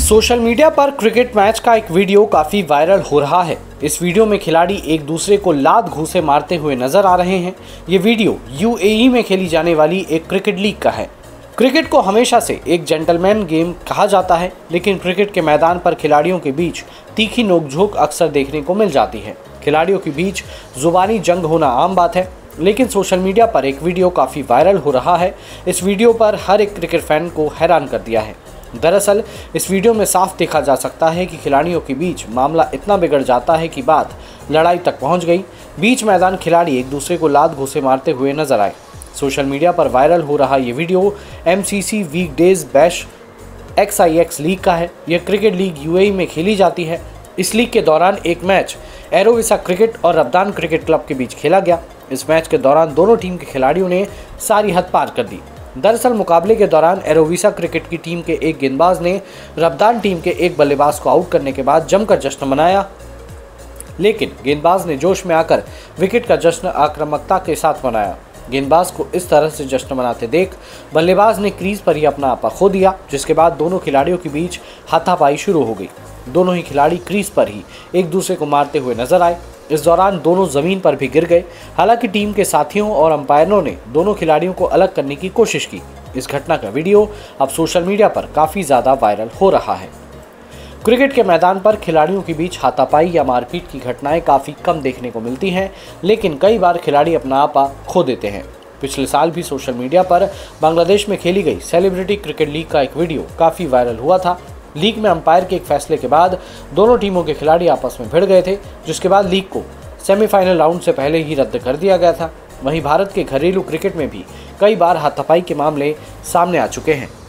Social media पर cricket match का एक वीडियो काफ़ी वायरल हो रहा है। इस वीडियो में खिलाड़ी एक दूसरे को लात घूंसे मारते हुए नजर आ रहे हैं। ये वीडियो यूएई में खेली जाने वाली एक क्रिकेट लीग का है। क्रिकेट को हमेशा से एक जेंटलमैन गेम कहा जाता है, लेकिन क्रिकेट के मैदान पर खिलाड़ियों के बीच तीखी नोकझोंक अक्सर देखने को मिल जाती है। खिलाड़ियों के बीच जुबानी जंग होना आम बात है, लेकिन सोशल मीडिया पर एक वीडियो काफ़ी वायरल हो रहा है। इस वीडियो पर हर एक क्रिकेट फैन को हैरान कर दिया है। दरअसल इस वीडियो में साफ देखा जा सकता है कि खिलाड़ियों के बीच मामला इतना बिगड़ जाता है कि बात लड़ाई तक पहुंच गई। बीच मैदान खिलाड़ी एक दूसरे को लात घूंसे मारते हुए नजर आए। सोशल मीडिया पर वायरल हो रहा ये video MCC weekdays bash XIX league का है। यह क्रिकेट लीग यूएई में खेली जाती है। इस लीग के दौरान एक मैच एरोविसा क्रिकेट और रब्दान क्रिकेट क्लब के बीच खेला गया। इस मैच के दौरान दोनों टीम के खिलाड़ियों ने सारी हद पार कर दी। दरअसल मुकाबले के दौरान एरोविसा क्रिकेट की टीम के एक गेंदबाज ने रब्दान टीम के एक बल्लेबाज को आउट करने के बाद जमकर जश्न मनाया, लेकिन गेंदबाज ने जोश में आकर विकेट का जश्न आक्रामकता के साथ मनाया। गेंदबाज को इस तरह से जश्न मनाते देख बल्लेबाज ने क्रीज पर ही अपना आपा खो दिया, जिसके बाद दोनों खिलाड़ियों के बीच हाथापाई शुरू हो गई। दोनों ही खिलाड़ी क्रीज पर ही एक दूसरे को मारते हुए नजर आए। इस दौरान दोनों जमीन पर भी गिर गए। हालांकि टीम के साथियों और अंपायरों ने दोनों खिलाड़ियों को अलग करने की कोशिश की। इस घटना का वीडियो अब सोशल मीडिया पर काफ़ी ज़्यादा वायरल हो रहा है। क्रिकेट के मैदान पर खिलाड़ियों के बीच हाथापाई या मारपीट की घटनाएं काफ़ी कम देखने को मिलती हैं, लेकिन कई बार खिलाड़ी अपना आपा खो देते हैं। पिछले साल भी सोशल मीडिया पर बांग्लादेश में खेली गई सेलिब्रिटी क्रिकेट लीग का एक वीडियो काफ़ी वायरल हुआ था। लीग में अंपायर के एक फैसले के बाद दोनों टीमों के खिलाड़ी आपस में भिड़ गए थे, जिसके बाद लीग को सेमीफाइनल राउंड से पहले ही रद्द कर दिया गया था। वहीं भारत के घरेलू क्रिकेट में भी कई बार हाथापाई के मामले सामने आ चुके हैं।